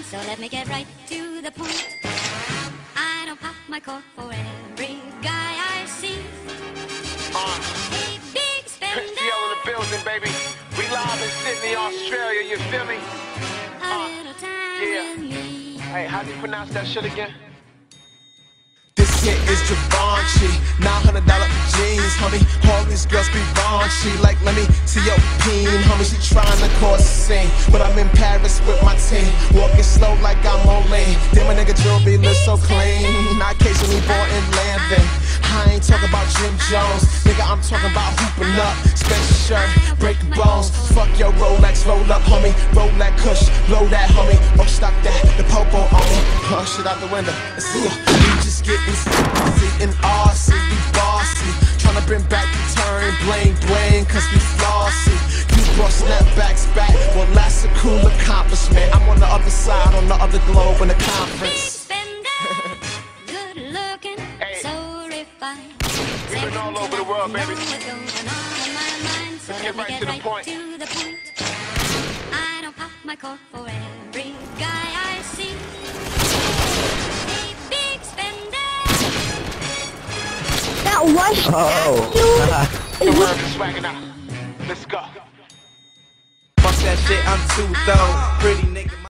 So let me get right to the point. I don't pop my cork for every guy I see. Hey, big spender. CL in the building, baby. We live in Sydney, Australia. You feel me? A little time with me. Hey, how do you pronounce that shit again? This shit is Givenchy, $900 jeans, homie. All these girls be raunchy, like let me see your peen, homie. She trying to cause a scene, but I'm in Paris with my team, walking slow like I'm on lane. Damn, my nigga jewelry looks so clean. I occasionally born in Landon. I ain't talking about Jim Jones, nigga. I'm talking about hooping up, special shirt, breaking bones. Fuck your Rolex, roll up, homie. Roll that kush, blow that, homie. Oh, stop that, the popo on me. Oh, shit out the window. Let's see ya. We just getting sleazy and RC, we bossy. Tryna bring back the turn, bling bling, cause we flossy. You brought snapbacks back, well that's a cool accomplishment. I'm on the other side, on the other globe in the Big conference. spender, good looking, Hey. so refined. We've been all over the world, baby. Know what's going on in my mind. So Let's let get me right get to the right point. to the point. I don't pop my cork for every guy I see. Hey, big spender. That was Come around and swagging out. Let's go. Fuck that shit, I'm too thorough. Pretty nigga.